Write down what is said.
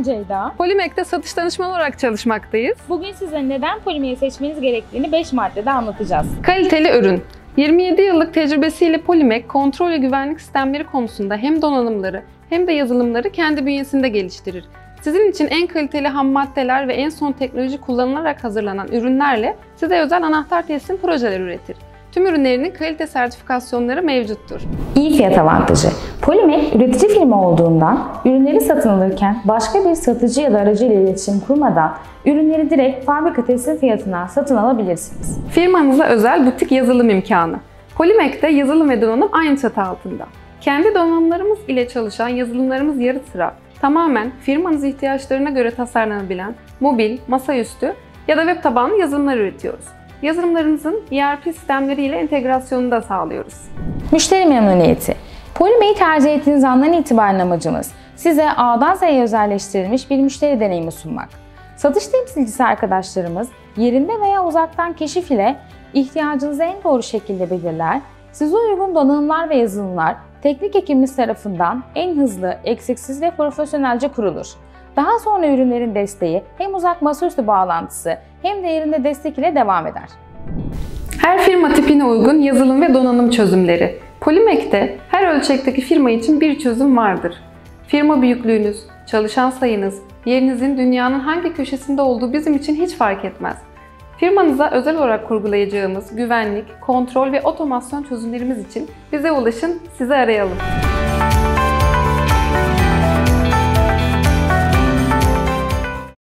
Ben Ceyda. Polimek'te satış danışmanı olarak çalışmaktayız. Bugün size neden Polimek'i seçmeniz gerektiğini 5 maddede anlatacağız. Kaliteli ürün. 27 yıllık tecrübesiyle Polimek, kontrol ve güvenlik sistemleri konusunda hem donanımları hem de yazılımları kendi bünyesinde geliştirir. Sizin için en kaliteli ham maddeler ve en son teknoloji kullanılarak hazırlanan ürünlerle size özel anahtar teslim projeler üretir. Tüm ürünlerinin kalite sertifikasyonları mevcuttur. İyi fiyat avantajı. Polimek üretici firma olduğundan ürünleri satın alırken başka bir satıcı ya da aracı ile iletişim kurmadan ürünleri direkt fabrika teslim fiyatına satın alabilirsiniz. Firmanıza özel butik yazılım imkanı. Polimek'te yazılım ve donanım aynı çatı altında. Kendi donanımlarımız ile çalışan yazılımlarımız yarı sıra tamamen firmanız ihtiyaçlarına göre tasarlanabilen mobil, masaüstü ya da web tabanlı yazılımlar üretiyoruz. Yazılımlarımızın ERP sistemleriyle entegrasyonunu da sağlıyoruz. Müşteri memnuniyeti. Polimek'i tercih ettiğiniz andan itibaren amacımız size A'dan Z'ye özelleştirilmiş bir müşteri deneyimi sunmak. Satış temsilcisi arkadaşlarımız yerinde veya uzaktan keşif ile ihtiyacınızı en doğru şekilde belirler, size uygun donanımlar ve yazılımlar teknik ekibimiz tarafından en hızlı, eksiksiz ve profesyonelce kurulur. Daha sonra ürünlerin desteği hem uzak masaüstü bağlantısı hem de yerinde destek ile devam eder. Her firma tipine uygun yazılım ve donanım çözümleri. Polimek'te her ölçekteki firma için bir çözüm vardır. Firma büyüklüğünüz, çalışan sayınız, yerinizin dünyanın hangi köşesinde olduğu bizim için hiç fark etmez. Firmanıza özel olarak kurgulayacağımız güvenlik, kontrol ve otomasyon çözümlerimiz için bize ulaşın, sizi arayalım.